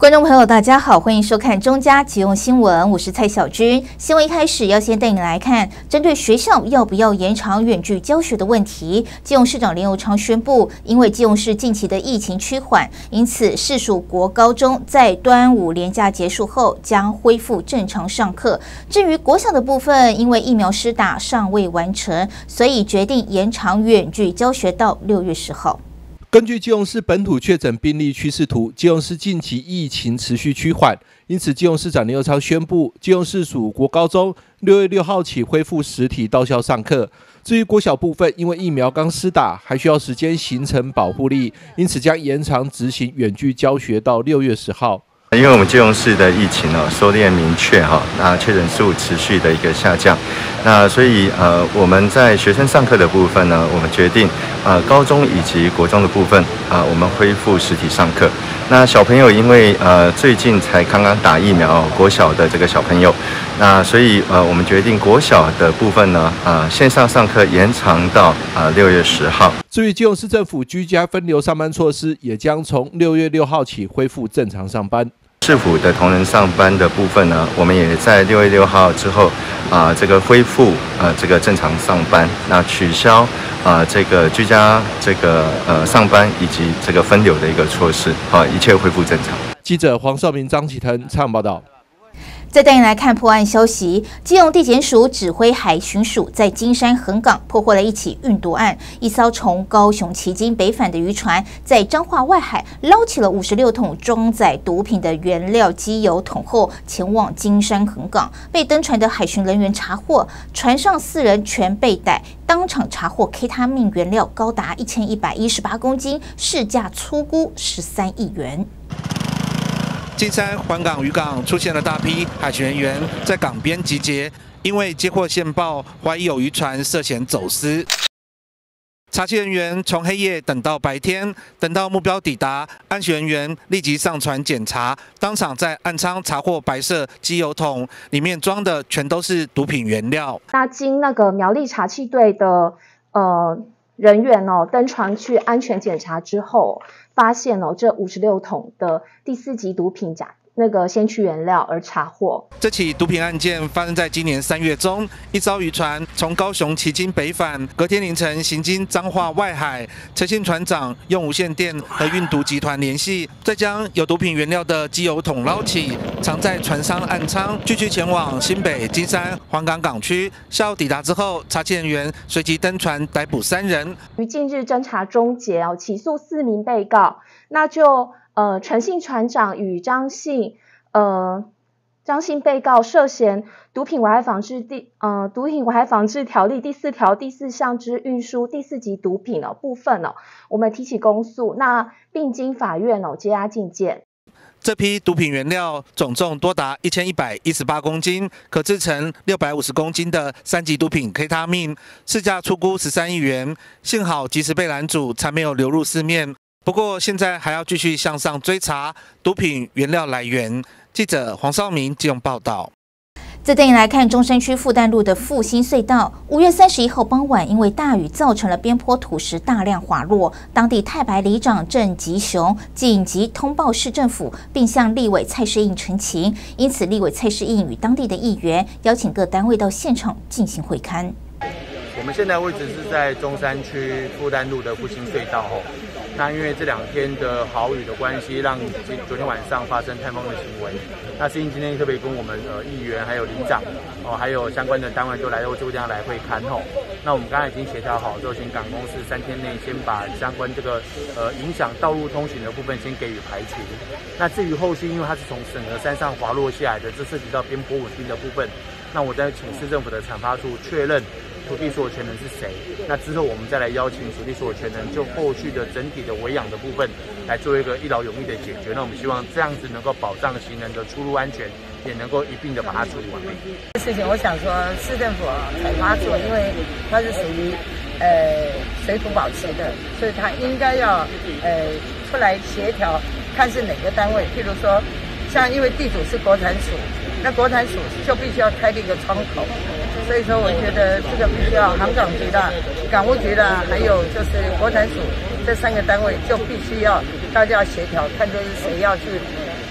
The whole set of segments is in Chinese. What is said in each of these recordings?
观众朋友，大家好，欢迎收看中嘉即用新闻，我是蔡小军。新闻一开始要先带你来看，针对学校要不要延长远距教学的问题，基隆市长林右昌宣布，因为基隆市近期的疫情趋缓，因此市属国高中在端午连假结束后将恢复正常上课。至于国小的部分，因为疫苗施打尚未完成，所以决定延长远距教学到6月10号。 根据基隆市本土确诊病例趋势图，基隆市近期疫情持续趋缓，因此基隆市长林右昌宣布，基隆市属国高中6月6号起恢复实体到校上课。至于国小部分，因为疫苗刚施打，还需要时间形成保护力，因此将延长执行远距教学到6月10号。 因为我们基隆市的疫情收敛明确那确诊数持续的一个下降，那所以我们在学生上课的部分呢，我们决定高中以及国中的部分我们恢复实体上课。那小朋友因为最近才刚刚打疫苗，国小的这个小朋友，那所以我们决定国小的部分呢线上上课延长到6月10号。 至于基隆市政府居家分流上班措施，也将从6月6号起恢复正常上班。 市府的同仁上班的部分呢，我们也在6月6号之后这个恢复这个正常上班，那取消这个居家这个上班以及这个分流的一个措施一切恢复正常。 记者黄少明、张启腾采访报道。 再带你来看破案消息，基隆地检署指挥海巡署在金山横港破获了一起运毒案，一艘从高雄旗津北返的渔船，在彰化外海捞起了56桶装载毒品的原料机油桶后，前往金山横港，被登船的海巡人员查获，船上4人全被逮，当场查获 K 他命原料高达1118公斤，市价粗估13亿元。 金山环港渔港出现了大批海巡人员在港边集结，因为接获线报，怀疑有渔船涉嫌走私。查缉人员从黑夜等到白天，等到目标抵达，安巡人员立即上船检查，当场在岸舱查获白色机油桶，里面装的全都是毒品原料。 那经那个苗栗查缉队的人员登船去安全检查之后，发现这56桶的第4级毒品先驱原料而查获。 这起毒品案件发生在今年3月中，一艘渔船从高雄旗津北返，隔天凌晨行经彰化外海，陈姓船长用无线电和运毒集团联系，再将有毒品原料的机油桶捞起，藏在船上岸舱，继续前往新北金山环港港区。下午抵达之后，查缉人员随即登船逮捕3人。 于近日侦查终结起诉4名被告，那就陈姓船长与张姓被告涉嫌毒品危害防治条例第4条第4项之运输第4级毒品部分我们提起公诉，那并经法院羁押禁见。 这批毒品原料总重多达1118公斤，可制成650公斤的3级毒品 K 他命，市价粗估13亿元。幸好及时被拦阻，才没有流入市面。不过现在还要继续向上追查毒品原料来源。记者黄少明基隆报道。 再带你来看中山区复旦路的复兴隧道，5月31号傍晚，因为大雨造成了边坡土石大量滑落，当地太白里长郑吉雄紧急通报市政府，并向立委蔡世应陈情，因此立委蔡世应与当地的议员邀请各单位到现场进行会勘。 我们现在位置是在中山区复旦路的复兴隧道那因为这2天的豪雨的关系，让昨天晚上发生台风的行为。那世应今天特别跟我们议员还有里长还有相关的单位都来到这个地方来会勘那我们刚才已经协调好，就请港公司3天内先把相关这个影响道路通行的部分先给予排除。那至于后续，因为它是从审核山上滑落下来的，这涉及到边坡稳定的部分，那我再请市政府的产发处确认土地所有权人是谁，那之后我们再来邀请土地所有权人就后续的整体的维养的部分来做一个一劳永逸的解决。那我们希望这样子能够保障行人的出入安全，也能够一并的把它处理完毕。 事情我想说，市政府产发处，因为它是属于水土保持的，所以它应该要出来协调，看是哪个单位。譬如说，像因为地主是国产署，那国产署就必须要开一个窗口。所以说，我觉得这个必须要航港局的、港务局的，还有就是国产署这3个单位，就必须要大家要协调，看就是谁要去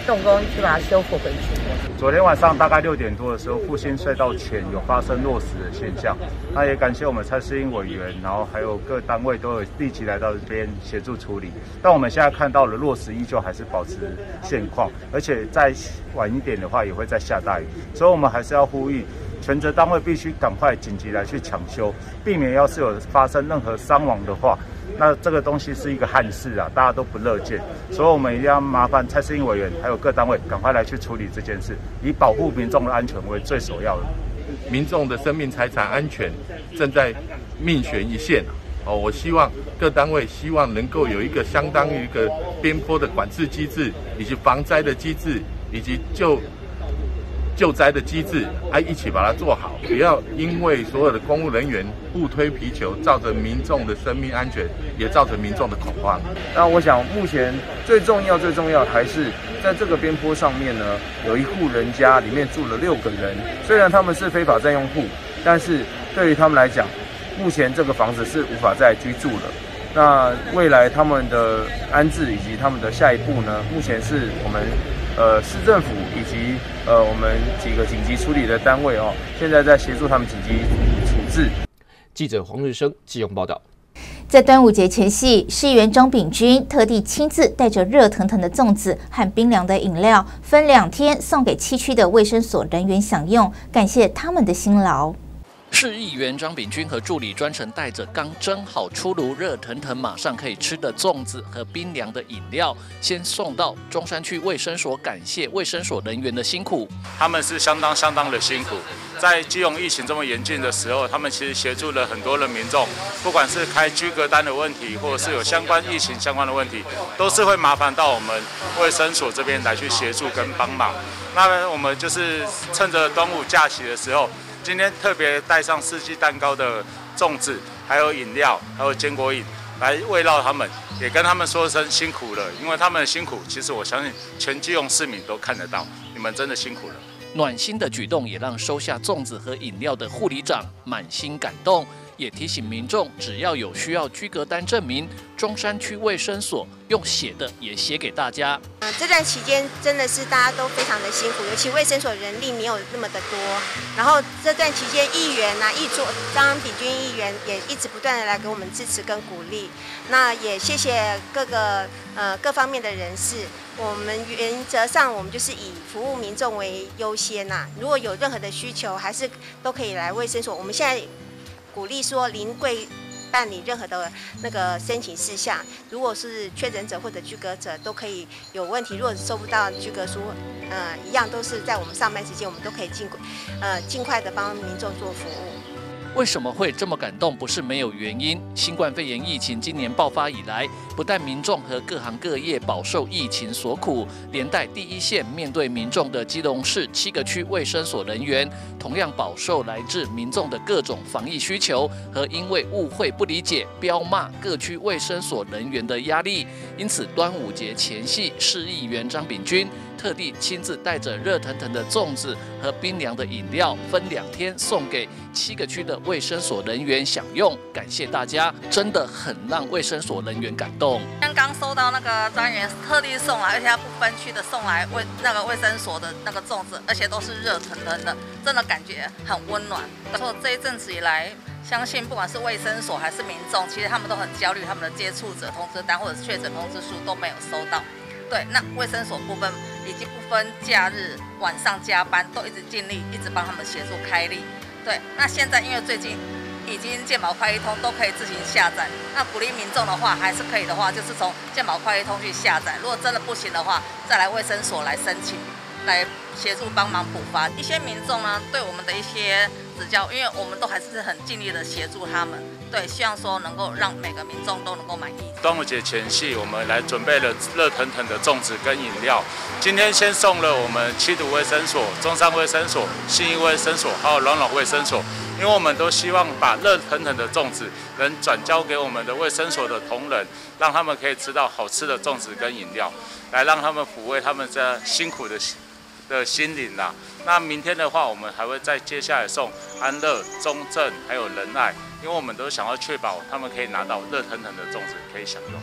动工去把它修复回去。 昨天晚上大概6点多的时候，复兴隧道前有发生落石的现象，那也感谢我们蔡适应委员，然后还有各单位都有立即来到这边协助处理。但我们现在看到了落石依旧还是保持现况，而且再晚一点的话也会再下大雨，所以我们还是要呼吁全责单位必须赶快紧急来去抢修，避免要是有发生任何伤亡的话，那这个东西是一个憾事啊，大家都不乐见，所以我们一定要麻烦蔡适应委员还有各单位赶快来去处理这件事，以保护民众的安全为最首要的。 民众的生命财产安全正在命悬一线我希望各单位希望能够有一个相当于一个边坡的管制机制，以及防灾的机制，以及救灾的机制，一起把它做好，不要因为所有的公务人员互推皮球，造成民众的生命安全，也造成民众的恐慌。 那我想目前最重要还是在这个边坡上面呢，有一户人家里面住了6个人，虽然他们是非法占用户，但是对于他们来讲，目前这个房子是无法再居住了。那未来他们的安置以及他们的下一步呢，目前是我们市政府以及我们几个紧急处理的单位现在在协助他们紧急处置。 记者黄日升基隆报道。 在端午节前夕，市议员张炳君特地亲自带着热腾腾的粽子和冰凉的饮料，分2天送给7区的卫生所人员享用，感谢他们的辛劳。 市议员张炳君和助理专程带着刚蒸好出炉、热腾腾马上可以吃的粽子和冰凉的饮料，先送到中山区卫生所，感谢卫生所人员的辛苦。 他们是相当的辛苦，在基隆疫情这么严峻的时候，他们其实协助了很多的民众，不管是开居隔单的问题，或者是有相关疫情相关的问题，都是会麻烦到我们卫生所这边来去协助跟帮忙。那我们就是趁着端午假期的时候，今天特别带上4季蛋糕的粽子，还有饮料，还有坚果饮来慰劳他们，也跟他们说声辛苦了，因为他们的辛苦，其实我相信全基隆市民都看得到，你们真的辛苦了。 暖心的举动也让收下粽子和饮料的护理长满心感动，也提醒民众，只要有需要居隔单证明，中山区卫生所用写的也写给大家。 这段期间真的是大家都非常的辛苦，尤其卫生所人力没有那么的多。然后这段期间，议员张炳君议员也一直不断的来给我们支持跟鼓励。那也谢谢各方面的人士。我们原则上我们就是以服务民众为优先呐。如果有任何的需求，还是都可以来卫生所。我们现在鼓励说临柜办理任何的那个申请事项，如果是确诊者或者居隔者都可以有问题，如果收不到居隔书，一样都是在我们上班时间，我们都可以尽快的帮民众做服务。 为什么会这么感动？不是没有原因。新冠肺炎疫情今年爆发以来，不但民众和各行各业饱受疫情所苦，连带第一线面对民众的基隆市7个区卫生所人员，同样饱受来自民众的各种防疫需求和因为误会不理解彪骂各区卫生所人员的压力。因此，端午节前夕，市议员张炳君特地亲自带着热腾腾的粽子和冰凉的饮料，分2天送给7个区的卫生所人员享用，感谢大家，真的很让卫生所人员感动。 刚收到那个专员特地送来，而且他不分区的送来卫生所的那个粽子，而且都是热腾腾的，真的感觉很温暖。说这一阵子以来，相信不管是卫生所还是民众，其实他们都很焦虑，他们的接触者通知单或者是确诊通知书都没有收到。对，那卫生所部分已经不分假日、晚上加班，都一直尽力，一直帮他们协助开立。对，那现在因为最近已经健保快易通都可以自行下载，那鼓励民众的话，还是可以的话，就是从健保快易通去下载。如果真的不行的话，再来卫生所来申请，来协助帮忙补发。一些民众呢，对我们的一些指教，因为我们都还是很尽力的协助他们。对，希望说能够让每个民众都能够满意。 端午节前夕，我们来准备了热腾腾的粽子跟饮料。今天先送了我们七堵卫生所、中山卫生所、信义卫生所，还有朗朗卫生所。因为我们都希望把热腾腾的粽子能转交给我们的卫生所的同仁，让他们可以吃到好吃的粽子跟饮料，来让他们抚慰他们这辛苦的心灵啦。那明天的话，我们还会再接下来送安乐、中正还有仁爱，因为我们都想要确保他们可以拿到热腾腾的粽子可以享用。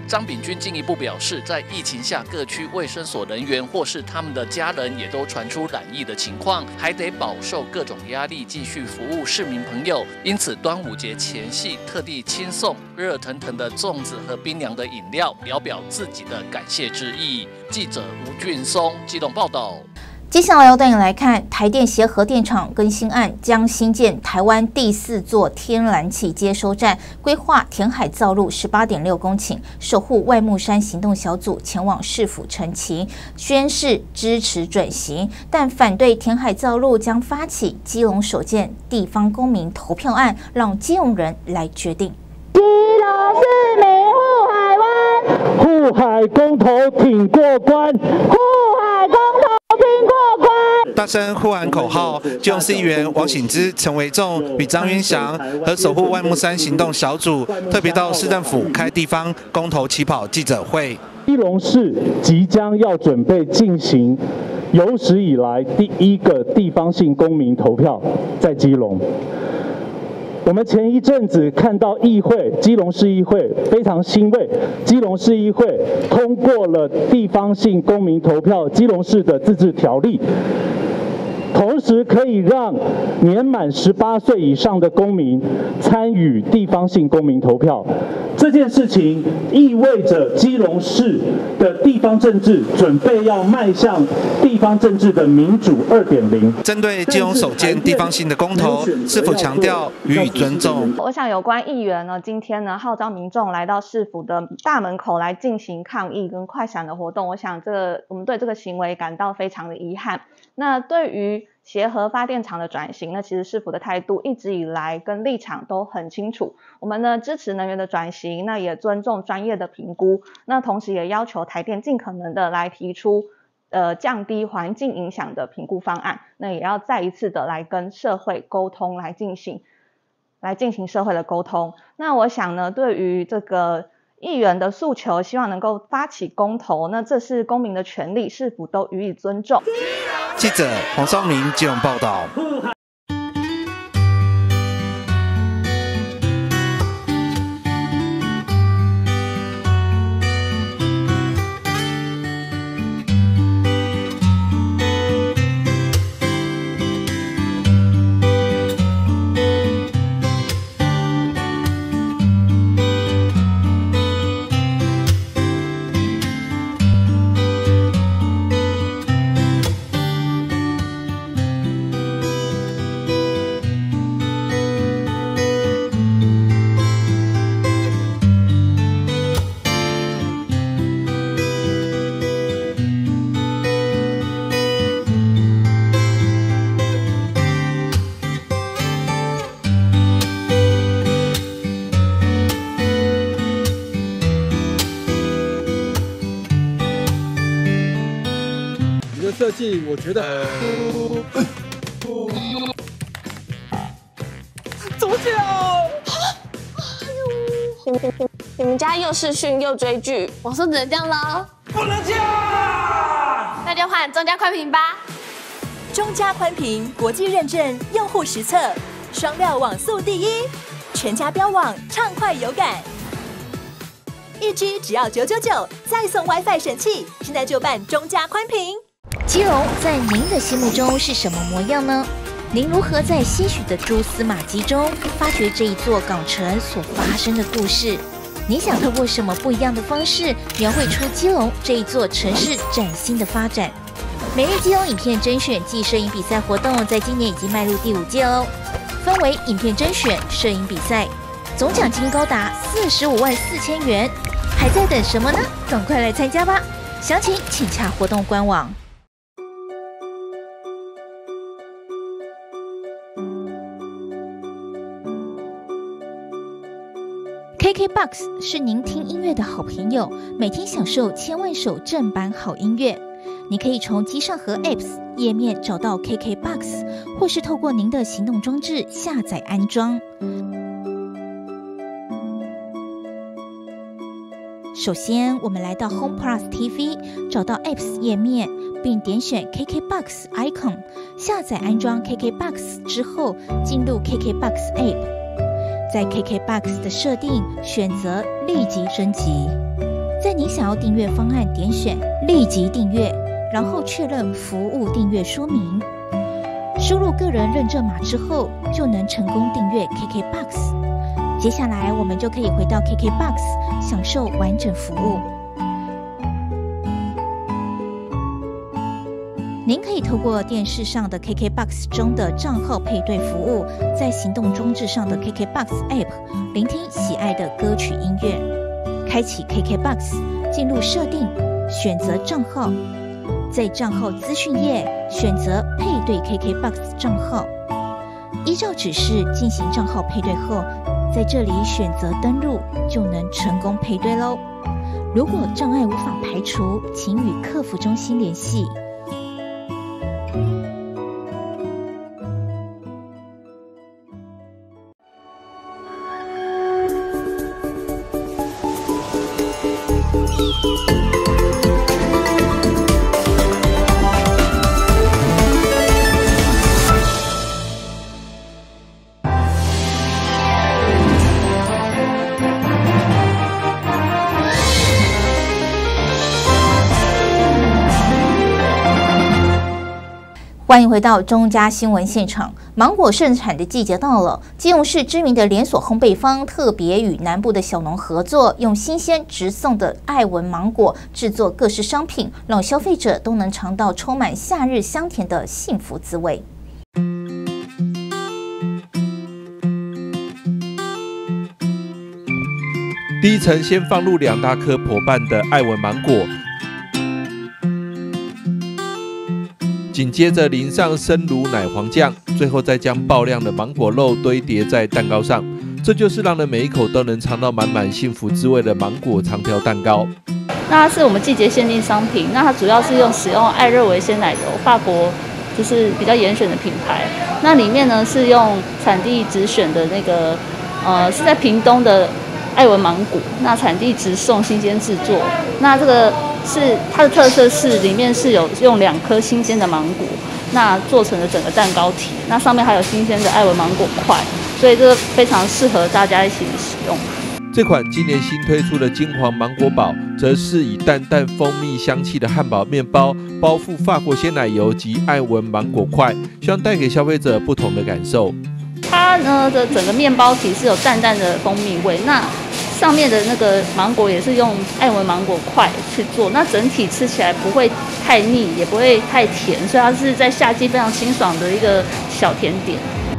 张炳君进一步表示，在疫情下，各区卫生所人员或是他们的家人也都传出染疫的情况，还得饱受各种压力，继续服务市民朋友。因此，端午节前夕特地亲送热腾腾的粽子和冰凉的饮料，聊表自己的感谢之意。记者吴俊松基隆报道。 接下来要带你来看台电协和电厂更新案，将新建台湾第4座天然气接收站，规划填海造陆18.6公顷。守护外木山行动小组前往市府陈情，宣示支持转型，但反对填海造陆将发起基隆首件地方公民投票案，让基隆人来决定。 基隆市民护海湾，护海公投挺过关，护海公投。 大声呼喊口号，基隆市议员王醒之、陈维仲与张云祥和守护外木山行动小组特别到市政府开地方公投起跑记者会。 基隆市即将要准备进行有史以来第1个地方性公民投票，在基隆。我们前一阵子看到基隆市议会非常欣慰，基隆市议会通过了地方性公民投票基隆市的自治条例，同时可以让年满18岁以上的公民参与地方性公民投票。这件事情意味着基隆市的地方政治准备要迈向地方政治的民主2.0。 针对基隆首件地方性的公投，是否强调予以尊重？ 我想有关议员呢，今天呢号召民众来到市府的大门口来进行抗议跟快闪的活动，我想我们对这个行为感到非常的遗憾。那对于协和发电厂的转型呢，其实市府的态度一直以来跟立场都很清楚。我们呢支持能源的转型，那也尊重专业的评估，那同时也要求台电尽可能的来提出降低环境影响的评估方案，那也要再一次的来跟社会沟通，来进行社会的沟通。那我想呢，对于这个议员的诉求，希望能够发起公投，那这是公民的权利，市府都予以尊重。 记者黄绍明基隆报道。 设计我觉得怎么讲？你们家又视讯又追剧，网速只能这样了， 不能这样， 那就换中加宽屏吧。 中加宽屏国际认证，用户实测，双料网速第1，全家标网畅快有感，1G 只要999，再送 WiFi 神器，现在就办中加宽屏。 基隆在您的心目中是什么模样呢？您如何在些许的蛛丝马迹中发掘这一座港城所发生的故事？你想透过什么不一样的方式描绘出基隆这一座城市崭新的发展？每日基隆影片甄选暨摄影比赛活动在今年已经迈入第5届哦，分为影片甄选、摄影比赛，总奖金高达45万4千元，还在等什么呢？赶快来参加吧！详情请洽活动官网。KKBOX 是您听音乐的好朋友，每天享受千万首正版好音乐。你可以从机上盒 Apps 页面找到 KKBOX， 或是透过您的行动装置下载安装。首先，我们来到 Home Plus TV， 找到 Apps 页面，并点选 KKBOX icon， 下载安装 KKBOX 之后，进入 KKBOX App。在 KKBOX 的设定选择立即升级。 在您想要订阅方案点选立即订阅，然后确认服务订阅说明，输入个人认证码之后，就能成功订阅 KKBOX。接下来我们就可以回到 KKBOX 享受完整服务。您可以透过电视上的 KKBOX 中的账号配对服务，在行动装置上的 KKBOX App 聆听喜爱的歌曲音乐，开启 KKBOX， 进入设定，选择账号，在账号资讯页选择配对 KKBOX 账号，依照指示进行账号配对后，在这里选择登录，就能成功配对咯。如果障碍无法排除，请与客服中心联系。欢迎回到中嘉新闻现场。芒果盛产的季节到了，基隆市知名的连锁烘焙坊特别与南部的小农合作，用新鲜直送的爱文芒果制作各式商品，让消费者都能尝到充满夏日香甜的幸福滋味。 第一层先放入2大颗剖半的爱文芒果，紧接着淋上生乳奶黄酱，最后再将爆亮的芒果肉堆叠在蛋糕上，这就是让人每一口都能尝到满满幸福滋味的芒果长条蛋糕。 那它是我们季节限定商品，那它主要是使用爱热维鲜奶油，法国就是比较严选的品牌。那里面呢是用产地直选的那个是在屏东的爱文芒果，那产地直送，新鲜制作。那这个是它的特色是里面是有用2颗新鲜的芒果，那做成了整个蛋糕体，那上面还有新鲜的爱文芒果块，所以这个非常适合大家一起使用。 这款今年新推出的金黄芒果堡，则是以淡淡蜂蜜香气的汉堡面包包覆法国鲜奶油及爱文芒果块，希望带给消费者不同的感受。 它呢的整个面包体是有淡淡的蜂蜜味，那上面的那个芒果也是用爱文芒果块去做，那整体吃起来不会太腻，也不会太甜，所以它是在夏季非常清爽的一个小甜点。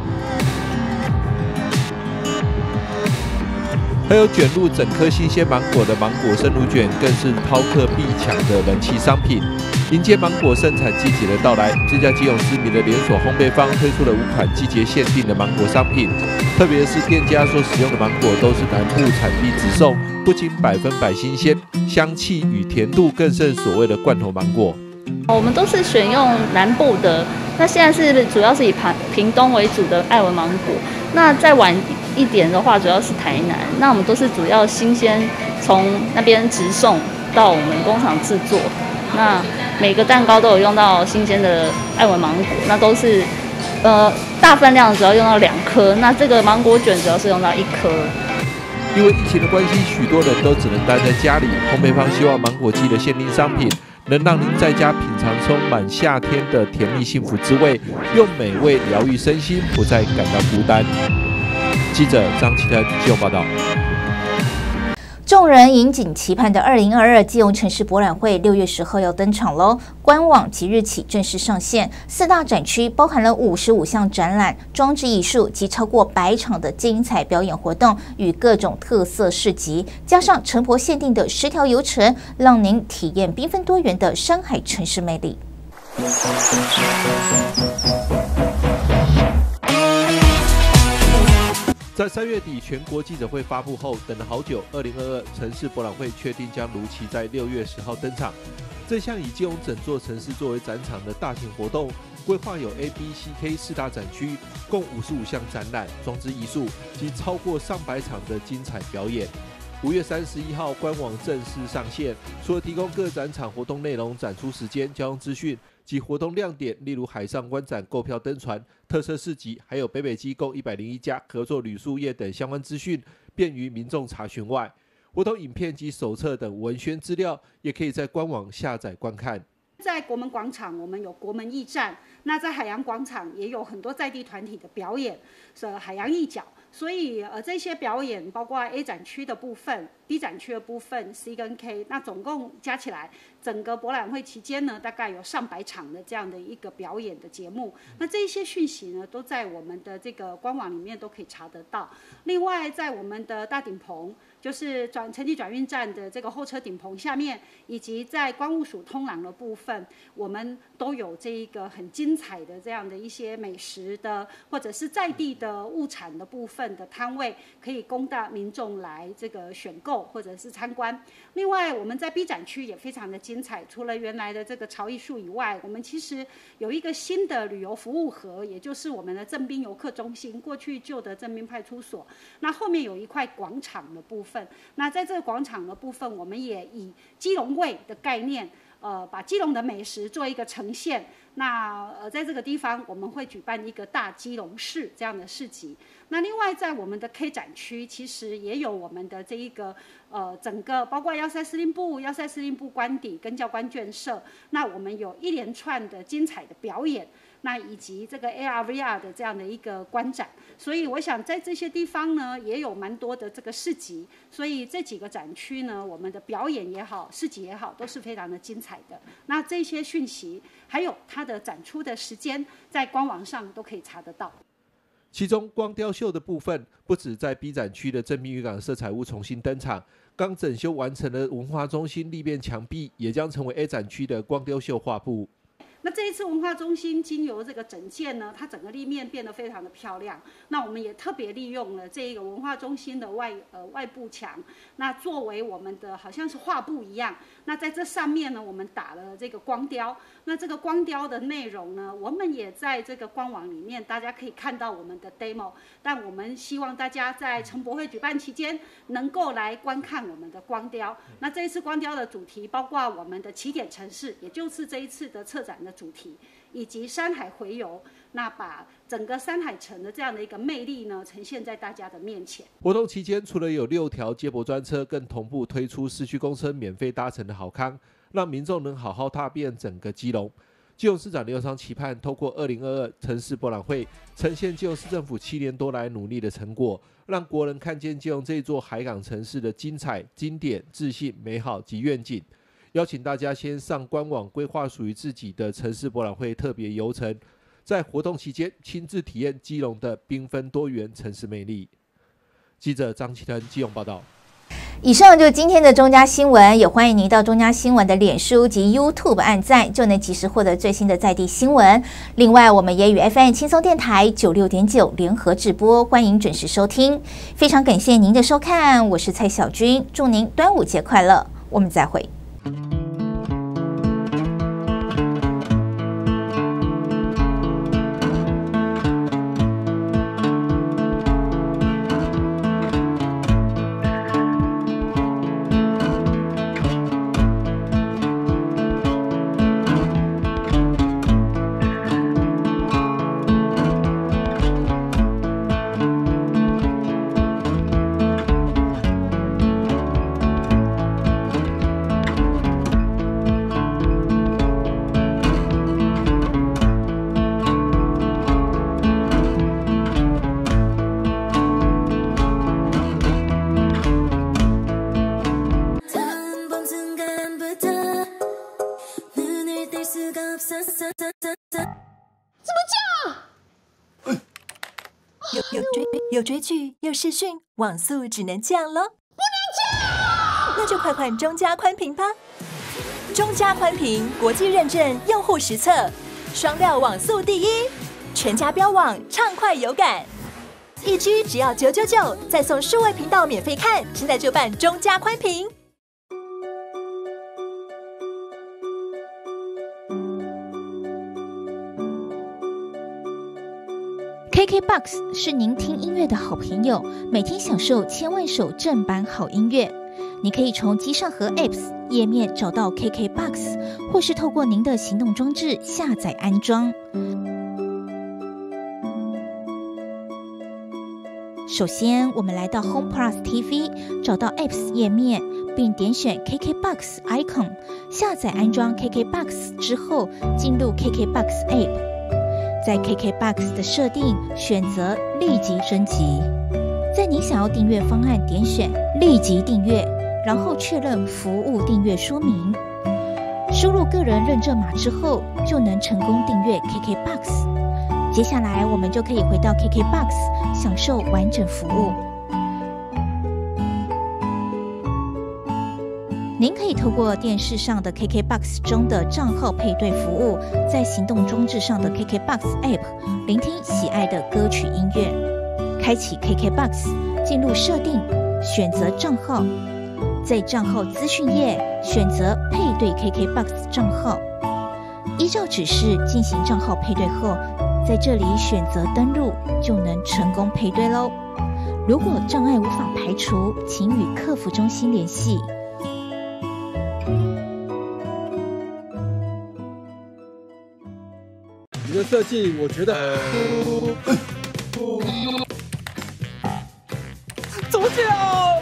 还有卷入整颗新鲜芒果的芒果生乳卷，更是饕客必抢的人气商品。迎接芒果盛产季节的到来，这家基隆知名的连锁烘焙坊推出了5款季节限定的芒果商品。特别是店家所使用的芒果都是南部产地直送，不仅100%新鲜，香气与甜度更胜所谓的罐头芒果。 我们都是选用南部的，那现在是主要是以屏东为主的爱文芒果。那再晚一点的话，主要是台南。那我们都是主要新鲜从那边直送到我们工厂制作。那每个蛋糕都有用到新鲜的爱文芒果，那都是大分量只要用到2颗，那这个芒果卷主要是用到1颗。 因为疫情的关系，许多人都只能待在家里。烘焙坊希望芒果季的限定商品能让您在家品尝充满夏天的甜蜜幸福滋味，用美味疗愈身心，不再感到孤单。记者张启腾基隆报道。 众人引颈期盼的2022基隆城市博览会6月10号要登场喽！官网即日起正式上线，4大展区包含了55项展览、装置艺术及超过100场的精彩表演活动与各种特色市集，加上城博限定的10条游程，让您体验缤纷多元的山海城市魅力。 在3月底全国记者会发布后，等了好久，2022城市博览会确定将如期在6月10号登场。这项以基隆整座城市作为展场的大型活动，规划有 A、B、C、K 4大展区，共55项展览、装置艺术及超过上百场的精彩表演。5月31号官网正式上线，除了提供各展场活动内容、展出时间、交通资讯及活动亮点，例如海上观展、购票登船、特色市集，还有北北基共101家合作旅宿业等相关资讯，便于民众查询外， 活动影片及手册等文宣资料，也可以在官网下载观看。 在国门广场，我们有国门驿站；那在海洋广场也有很多在地团体的表演，海洋驿角。所以这些表演包括 A 展区的部分、B 展区的部分、C 跟 K， 那总共加起来，整个博览会期间呢，大概有上百场的这样的一个表演的节目。那这一些讯息呢，都在我们的这个官网里面都可以查得到。另外，在我们的大顶棚，就是城际转运站的这个候车顶棚下面，以及在关务署通廊的部分，我们都有这一个很精彩的这样的一些美食的，或者是在地的物产的部分的摊位，可以供大民众来这个选购或者是参观。另外，我们在 B 展区也非常的精彩，除了原来的这个潮艺术以外，我们其实有一个新的旅游服务盒，也就是我们的正滨游客中心，过去旧的正滨派出所。那后面有一块广场的部分，那在这个广场的部分，我们也以基隆味的概念，把基隆的美食做一个呈现。那在这个地方我们会举办一个大基隆市这样的市集。那另外在我们的 K 展区，其实也有我们的这一个整个包括要塞司令部官邸跟教官眷舍，那我们有一连串的精彩的表演。那以及这个 AR/VR 的这样的一个观展，所以我想在这些地方呢，也有蛮多的这个市集，所以这几个展区呢，我们的表演也好，市集也好，都是非常的精彩的。那这些讯息还有它的展出的时间，在官网上都可以查得到。 其中光雕秀的部分，不止在 B 展区的正滨渔港色彩屋重新登场，刚整修完成的文化中心立面墙壁，也将成为 A 展区的光雕秀画布。 那这一次文化中心经由这个整建呢，它整个立面变得非常的漂亮。那我们也特别利用了这个文化中心的外部墙，那作为我们的好像是画布一样。那在这上面呢，我们打了这个光雕。那这个光雕的内容呢，我们也在这个官网里面，大家可以看到我们的 demo。但我们希望大家在城博会举办期间，能够来观看我们的光雕。那这一次光雕的主题包括我们的起点城市，也就是这一次的策展的主题，以及山海回游，那把整个山海城的这样的一个魅力呢，呈现在大家的面前。 活动期间，除了有6条接驳专车，更同步推出市区公车免费搭乘的好康，让民众能好好踏遍整个基隆。基隆市长刘长期盼透过2022城市博览会，呈现基隆市政府7年多来努力的成果，让国人看见基隆这座海港城市的精彩、经典、自信、美好及愿景。邀请大家先上官网规划属于自己的城市博览会特别游程，在活动期间亲自体验基隆的缤纷多元城市魅力。记者张启腾基隆报道。 以上就是今天的中嘉新闻，也欢迎您到中嘉新闻的脸书及 YouTube 按赞，就能及时获得最新的在地新闻。另外，我们也与 FM 轻松电台96.9联合直播，欢迎准时收听。非常感谢您的收看，我是蔡小君，祝您端午节快乐，我们再会。 有追剧有视讯，网速只能降咯。不能降！那就快换中嘉宽频吧。中嘉宽频国际认证，用户实测，双料网速第一，全家标网，畅快有感。1G 只要999，再送数位频道免费看，现在就办中嘉宽频。 KKBOX 是您听音乐的好朋友，每天享受1000万首正版好音乐。你可以从机上盒 Apps 页面找到 KKBOX， 或是透过您的行动装置下载安装。 首先，我们来到 Home Plus TV， 找到 Apps 页面，并点选 KKBOX icon， 下载安装 KKBOX 之后，进入 KKBOX App， 在 KKBOX 的设定选择立即升级，在你想要订阅方案点选立即订阅，然后确认服务订阅说明，输入个人认证码之后，就能成功订阅 KKBOX。接下来我们就可以回到 KKBOX 享受完整服务。您可以透过电视上的 KKBOX 中的账号配对服务，在行动装置上的 KKBOX App 聆听喜爱的歌曲音乐。开启 KKBOX， 进入设定，选择账号，在账号资讯页选择配对 KKBOX 账号，依照指示进行账号配对后，在这里选择登录，就能成功配对咯。如果障碍无法排除，请与客服中心联系。 你的设计，我觉得怎么讲？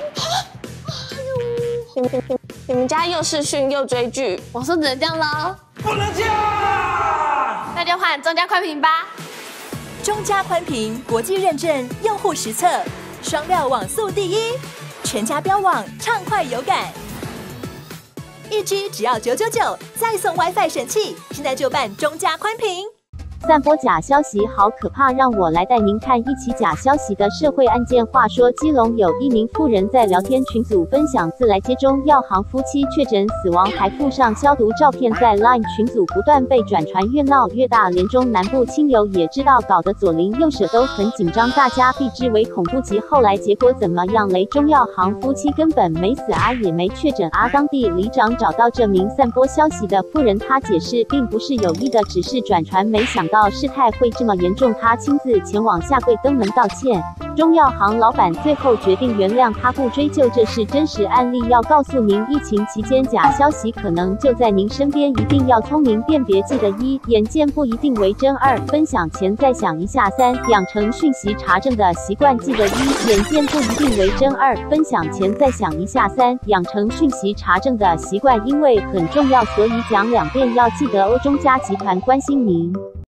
你们家又视讯又追剧，网速只能这样了？ 不能这样！ 那就换中加宽屏吧。 中加宽屏国际认证，用户实测，双料网速第一，全家标网畅快有感，1G 只要999，再送 WiFi 神器，现在就办中加宽屏。 散播假消息好可怕，让我来带您看一起假消息的社会案件。话说，基隆有一名妇人在聊天群组分享自来接中药行夫妻确诊死亡，还附上消毒照片，在 LINE 群组不断被转传，越闹越大。连中南部亲友也知道，搞得左邻右舍都很紧张，大家避之为恐怖级。后来结果怎么样嘞？中药行夫妻根本没死啊，也没确诊啊。当地里长找到这名散播消息的妇人，他解释并不是有意的，只是转传，没想到事态会这么严重，他亲自前往下跪登门道歉。中药行老板最后决定原谅他，不追究，这是真实案例。要告诉您，疫情期间假消息可能就在您身边，一定要聪明辨别。记得1，眼见不一定为真；2，分享前再想一下；3，养成讯息查证的习惯。记得1，眼见不一定为真；2，分享前再想一下；3，养成讯息查证的习惯，因为很重要，所以讲2遍。要记得哦。中加集团关心您。